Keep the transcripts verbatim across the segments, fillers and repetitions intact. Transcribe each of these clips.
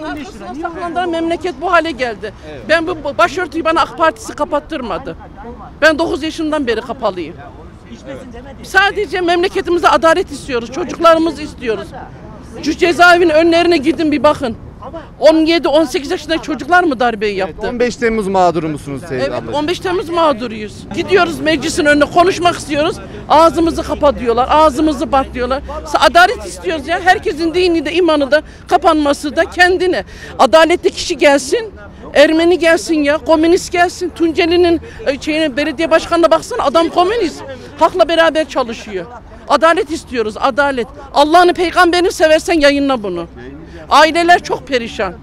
Arkasına saklandıran memleket bu hale geldi. Evet. Ben bu başörtüyü bana AK Partisi kapattırmadı. Ben dokuz yaşından beri kapalıyım. Sadece memleketimize adalet istiyoruz. Çocuklarımızı istiyoruz. Şu cezaevinin önlerine gidin bir bakın. on yedi on sekiz yaşındaki çocuklar mı darbeyi yaptı? Evet, on beş Temmuz mağduru musunuz Seyit Evet, ablacığım? on beş Temmuz mağduruyuz. Gidiyoruz meclisin önüne konuşmak istiyoruz. Ağzımızı kapatıyorlar, ağzımızı patlıyorlar. Adalet istiyoruz ya. Herkesin dini de imanı da kapanması da kendine. Adaletli kişi gelsin. Ermeni gelsin ya, komünist gelsin. Tunceli'nin şeyine, belediye başkanına baksana, adam komünist. Halkla beraber çalışıyor. Adalet istiyoruz, adalet. Allah'ını, peygamberini seversen yayınla bunu. Aileler çok perişan.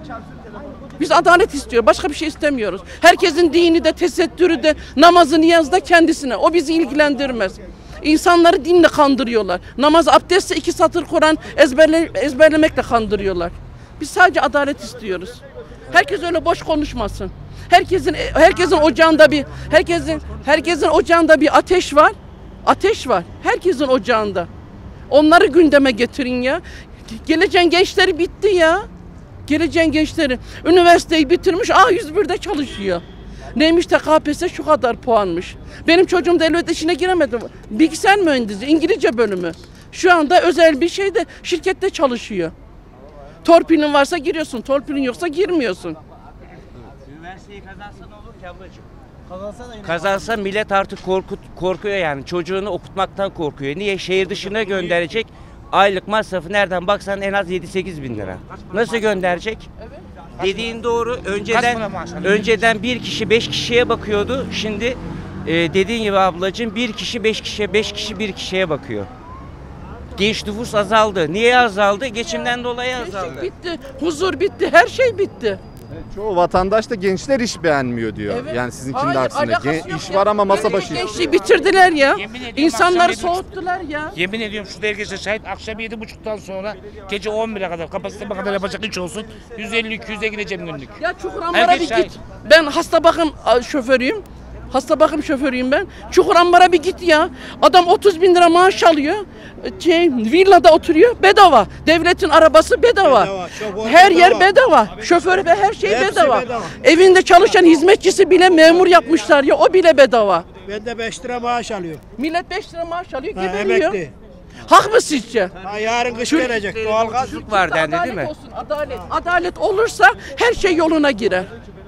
Biz adalet istiyoruz, başka bir şey istemiyoruz. Herkesin dini de, tesettürü de, namazı, niyazı da kendisine. O bizi ilgilendirmez. İnsanları dinle kandırıyorlar. Namaz, abdestle iki satır Kur'an ezberle, ezberlemekle kandırıyorlar. Biz sadece adalet istiyoruz. Herkes öyle boş konuşmasın. Herkesin herkesin ocağında bir herkesin herkesin ocağında bir ateş var. Ateş var. Herkesin ocağında. Onları gündeme getirin ya. Geleceğin gençleri bitti ya. Geleceğin gençleri üniversiteyi bitirmiş, A yüz bir'de çalışıyor. Neymiş de K P S S şu kadar puanmış. Benim çocuğum devlet işine giremedi. Bilgisayar mühendisi, İngilizce bölümü. Şu anda özel bir şeyde, şirkette çalışıyor. Torpilin varsa giriyorsun, torpilin yoksa girmiyorsun. Üniversiteyi kazansa ne olur ki ablacığım? Kazansa, kazansa millet artık korkut, korkuyor yani. Çocuğunu okutmaktan korkuyor. Niye? Şehir dışına gönderecek. Aylık masrafı nereden baksan en az yedi sekiz bin lira. Nasıl gönderecek? Dediğin doğru. Önceden önceden bir kişi beş kişiye bakıyordu. Şimdi e, dediğin gibi ablacığım bir kişi beş kişiye, beş kişi bir kişiye bakıyor. Genç nüfus azaldı. Niye azaldı? Geçimden dolayı azaldı. Gençlik bitti, huzur bitti, her şey bitti. Evet, çoğu vatandaş da gençler iş beğenmiyor diyor. Evet. Yani sizinkinin Hayır, de aksine. alakası Gen- yok iş ya. var ama masa başı. Gençliği bitirdiler ya. İnsanları akşam yedi- soğuttular ya. Yemin ediyorum şu herkese şahit, akşam yedi buçuktan sonra gece on bire kadar kapasiteme kadar yapacak iş olsun. yüz elli iki yüze gideceğim günlük. Ya Çukurambar'a Herkes bir şahit. git. Ben hasta bakım şoförüyüm. Hasta bakım şoförüyüm ben. Çukurambar'a bir git ya. Adam otuz bin lira maaş alıyor. Şey, villada oturuyor bedava. Devletin arabası bedava. Bedava, şoför Her bedava. yer bedava. Şoförü ve her şey Hepsi bedava. bedava. Evinde çalışan hizmetçisi bile memur yapmışlar ya, o bile bedava. Ben de beş lira maaş alıyorum. Millet beş lira maaş alıyor, Ha, geberiyor. emekli. Hak mı sizce? Ha, yarın kış Türk- gelecek. Doğalgaz. Ucuzluk var dendi değil mi? Adalet olsun, adalet. Adalet olursa her şey yoluna girer.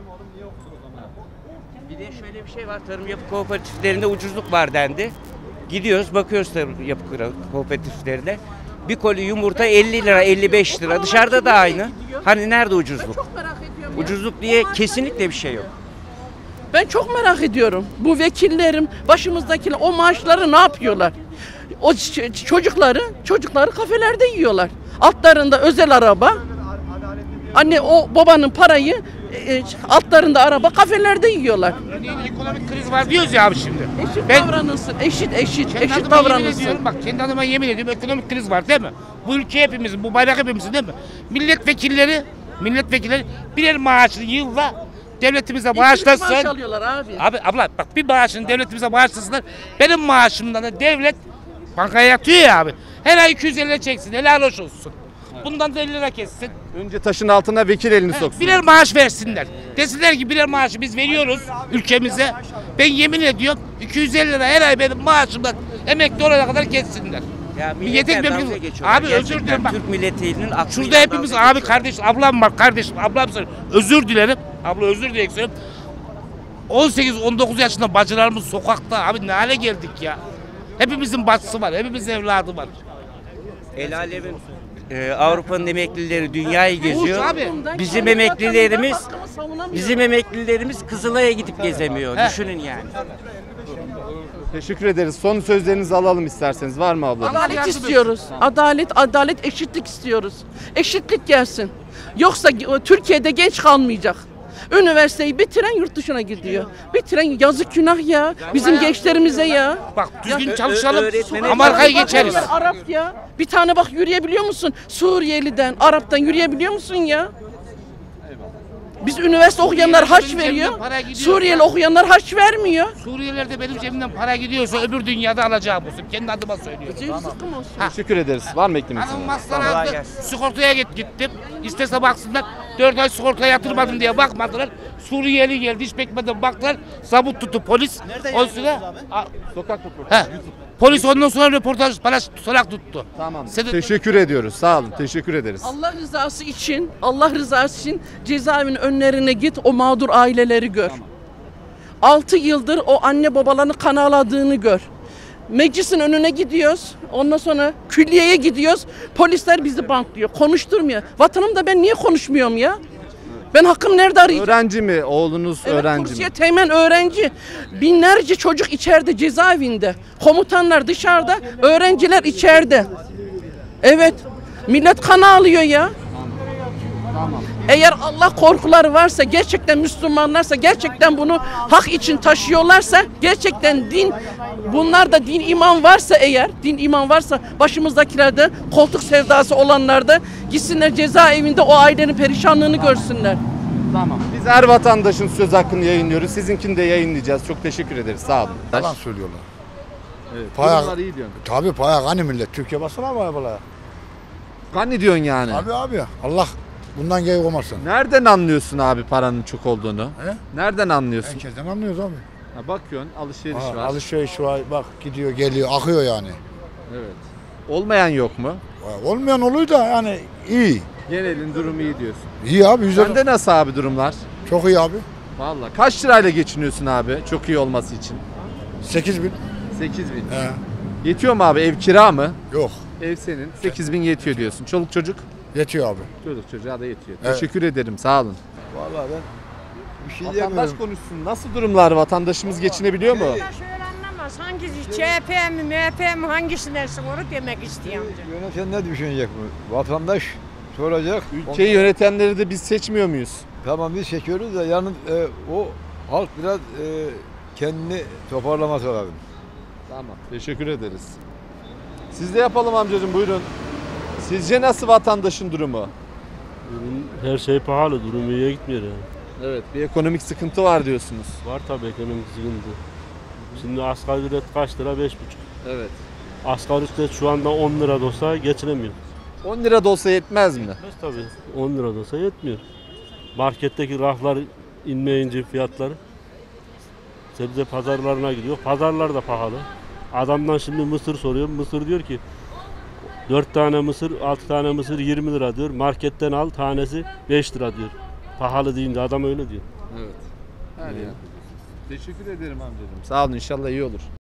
Bir de şöyle bir şey var, tarım yapı kooperatiflerinde ucuzluk var dendi. Gidiyoruz bakıyoruz tarım yapı kooperatiflerine. Bir koli yumurta elli lira elli beş lira, dışarıda da aynı. Hani nerede ucuzluk? Çok merak ediyorum ya. Ucuzluk diye kesinlikle bir şey yok. Ben çok merak ediyorum. Bu vekillerim, başımızdakiler o maaşları ne yapıyorlar? O ç- çocukları, çocukları kafelerde yiyorlar. Altlarında özel araba. Anne o babanın parayı e, altlarında araba, kafelerde yiyorlar. Örneğin ekonomik kriz var diyoruz ya abi şimdi. Eşit Ben davranılsın, eşit eşit, kendi eşit adıma yemin davranılsın. ediyorum, bak kendi adıma yemin ediyorum, ekonomik kriz var değil mi? Bu ülke hepimizin, bu bayrak hepimizin değil mi? Milletvekilleri, milletvekilleri birer maaşını yılla devletimize bağışlasın. maaş alıyorlar abi. Abi abla bak, bir maaşını devletimize bağışlasınlar. Benim maaşımdan da devlet bankaya yatıyor ya abi. Her ay iki yüz elli lira çeksin, helal hoş olsun. Bundan da elli lira kessin. Önce taşın altına vekil elini soksun. Birer maaş versinler. Desinler ki birer maaşı biz veriyoruz ülkemize. Ben yemin ediyorum iki yüz elli lira her ay benim maaşımdan emekli olana kadar kessinler. Ya Bir yetek milletten memnun- dalga geçiyorlar. Abi özür Gerçekten dilerim bak. Türk milletinin aklıyla Şurada hepimiz dalga abi geçiyorlar. kardeş ablam var kardeşim ablam söylüyor. Özür dilerim. Abla özür dilerim söylüyorum. on sekiz on dokuz yaşında bacılarımız sokakta abi, ne hale geldik ya. Hepimizin bacısı var, hepimizin evladı var. El alemin e, Avrupa'nın emeklileri dünyayı geziyor. abi. Bizim emeklilerimiz bizim emeklilerimiz Kızılay'a gidip gezemiyor. He. Düşünün yani. Teşekkür ederiz. Son sözlerinizi alalım isterseniz. Var mı abla? Adalet yardım istiyoruz. Adalet, adalet, eşitlik istiyoruz. Eşitlik gelsin. Yoksa Türkiye'de genç kalmayacak. Üniversiteyi bitiren yurt dışına gidiyor. Bitiren yazık, günah ya. Bizim gençlerimize ya. Bak düzgün Ö- çalışalım, ö- öğretmene- Amerika'ya Bak, geçeriz. bak, Arap ya. Bir tane bak, yürüyebiliyor musun? Suriyeli'den, Arap'tan yürüyebiliyor musun ya? Biz üniversite okuyanlar Suriyeliler harç benim veriyor. cebimden para gidiyor. Suriyeli okuyanlar harç vermiyor. Suriyelilerde benim cebimden para gidiyorsa öbür dünyada alacağım olsun. Kendi adıma söylüyorum. Sıkım olsun. Teşekkür ederiz. Var mı eklemek Hanım istediğiniz? Kolay hastalandı. gelsin. Sigortaya git, gittim. İstese baksınlar. dört ay sigortaya yatırmadım diye bakmadılar. Suriyeli geldi. Hiç bekmeden baktılar. Zabıt tuttu polis. O süre A- Sokak röportajı. He. Polis ondan sonra röportaj bana tutarak tuttu. Tamam. Sedat- Teşekkür ediyoruz. Sağ olun. Teşekkür ederiz. Allah rızası için, Allah rızası için cezaevinin önlerine git, o mağdur aileleri gör. Altı yıldır o anne babalarını kan ağladığını gör. Meclisin önüne gidiyoruz, ondan sonra külliyeye gidiyoruz, polisler bizi bantlıyor, konuşturmuyor. Vatanımda ben niye konuşmuyorum ya? Ben hakkım nerede arayacağım? Öğrenci mi? Oğlunuz Evet, öğrenci Kursiye mi? Teğmen öğrenci. Binlerce çocuk içeride cezaevinde. Komutanlar dışarıda, öğrenciler içeride. Evet. Millet kan ağlıyor ya. Eğer Allah korkuları varsa, gerçekten Müslümanlarsa, gerçekten bunu hak için taşıyorlarsa, gerçekten din, bunlar da din iman varsa eğer, din iman varsa başımızdakilerde koltuk sevdası olanlar da gitsinler cezaevinde o ailenin perişanlığını görsünler. Tamam. Biz her vatandaşın söz hakkını yayınlıyoruz. Sizinkini de yayınlayacağız. Çok teşekkür ederiz. Sağ olun. Yalan söylüyorlar. Evet. Bayağı- Durumlar iyi diyorsun. Tabii bayağı hani millet. Türkiye basına mı yapıyorlar? Kan diyorsun yani. Abi abi Allah bundan geri olmasın. Nereden anlıyorsun abi paranın çok olduğunu? He? Nereden anlıyorsun? Herkesten anlıyoruz abi. Ha, bakıyorsun alışveriş Ha, var. alışveriş var bak gidiyor geliyor akıyor yani. Evet. Olmayan yok mu? Olmayan oluyor da yani iyi. Genelin durumu iyi diyorsun. İyi abi yüzde Sende nasıl abi durumlar? çok iyi abi. Vallahi kaç lirayla geçiniyorsun abi çok iyi olması için? sekiz bin. sekiz bin. He. Yetiyor mu abi? Ev kira mı? Yok Ev senin. sekiz bin yetiyor diyorsun. Çoluk çocuk? yetiyor abi. Çocuk çocuğa da yetiyor. Evet. Teşekkür ederim. Sağ olun. Vallahi ben bir şey Vatandaş konuşsun. Nasıl durumlar? Vatandaşımız geçinebiliyor mu? Şöyle anlamaz. Hangisi C H P mi, M H P mi, hangisinden onu demek istiyorum. Yöneten ne düşünecek bu? Vatandaş soracak. Ülkeyi yönetenleri de biz seçmiyor muyuz? Tamam biz çekiyoruz da yani e, o halk biraz e, kendini toparlaması lazım. Tamam. Teşekkür ederiz. Siz de yapalım amcacığım buyurun. Sizce nasıl vatandaşın durumu? Her şey pahalı, durum iyiye gitmiyor yani. Evet, bir ekonomik sıkıntı var diyorsunuz. Var tabii ekonomik sıkıntı. Şimdi asgari ücret kaç lira? beş buçuk. Evet. Asgari ücret şu anda on lira da olsa geçinemiyor. on lira da olsa yetmez mi? Yetmez tabii. on lira da olsa yetmiyor. Marketteki raflar inmeyince fiyatları sebze pazarlarına gidiyor. Pazarlar da pahalı. Adamdan şimdi mısır soruyor. Mısır diyor ki dört tane mısır, altı tane mısır yirmi lira diyor. Marketten al tanesi beş lira diyor. Pahalı deyince adam öyle diyor. Evet. Her yer. Teşekkür ederim amcacığım. Sağ olun inşallah iyi olur.